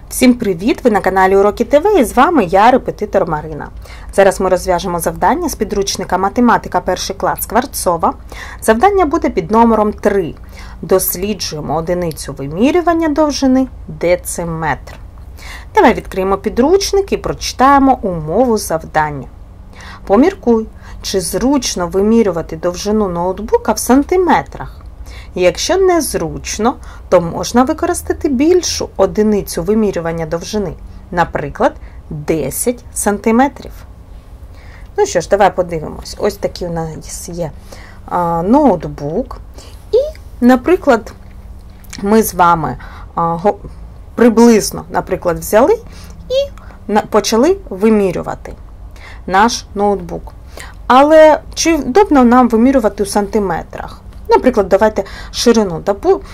Всім привіт! Ви на каналі Уроки ТВ і з вами я, репетитор Марина. Зараз ми розв'яжемо завдання з підручника Математика 1 клас Скворцова. Завдання буде під номером 3. Досліджуємо одиницю вимірювання довжини дециметр. Давай відкриємо підручник і прочитаємо умову завдання. Поміркуй, чи зручно вимірювати довжину ноутбука в сантиметрах. Якщо незручно, то можна використати більшу одиницю вимірювання довжини, наприклад, 10 см. Ну що ж, давай подивимось. Ось такий у нас є ноутбук. І, наприклад, ми з вами приблизно, взяли і почали вимірювати наш ноутбук. Але чи вдобно нам вимірювати у сантиметрах? Наприклад, давайте ширину.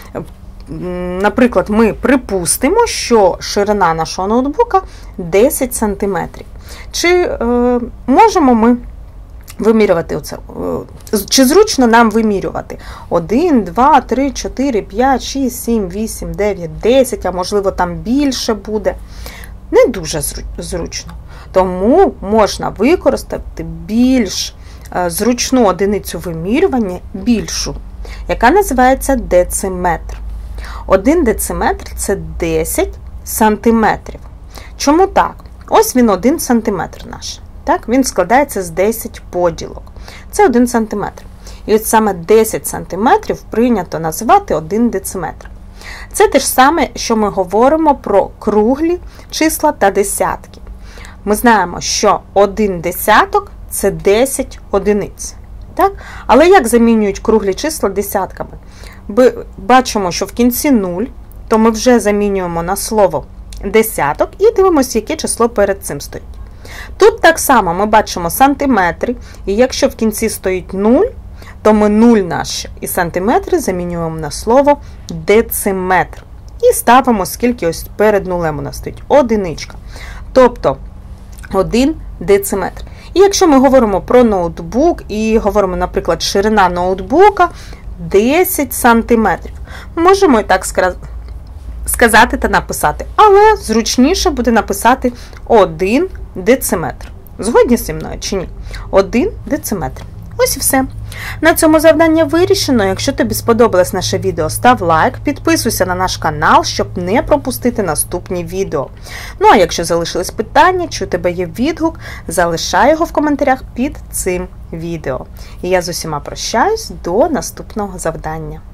Наприклад, ми припустимо, що ширина нашого ноутбука 10 см. Чи можемо ми вимірювати оце? Чи зручно нам вимірювати 1, 2, 3, 4, 5, 6, 7, 8, 9, 10, а можливо там більше буде? Не дуже зручно. Тому можна використати більш зручну одиницю вимірювання, більшу, яка називається дециметр. 1 дециметр – це 10 сантиметрів. Чому так? Ось він 1 сантиметр наш. Так? Він складається з 10 поділок. Це 1 сантиметр. І ось саме 10 сантиметрів прийнято називати 1 дециметр. Це те ж саме, що ми говоримо про круглі числа та десятки. Ми знаємо, що 1 десяток – це 10 одиниць. Так? Але як замінюють круглі числа десятками? Бачимо, що в кінці 0, то ми вже замінюємо на слово десяток і дивимося, яке число перед цим стоїть. Тут так само ми бачимо сантиметри, і якщо в кінці стоїть 0, то ми 0 наші і сантиметри замінюємо на слово дециметр. І ставимо, скільки ось перед нулем у нас стоїть одиничка. Тобто 1 дециметр. І якщо ми говоримо про ноутбук і говоримо, наприклад, ширина ноутбука 10 сантиметрів, можемо і так сказати та написати, але зручніше буде написати 1 дециметр. Згодні зі мною чи ні? 1 дециметр. Ось і все. На цьому завдання вирішено. Якщо тобі сподобалось наше відео, став лайк, підписуйся на наш канал, щоб не пропустити наступні відео. Ну а якщо залишились питання, чи у тебе є відгук, залишай його в коментарях під цим відео. І я з усіма прощаюсь до наступного завдання.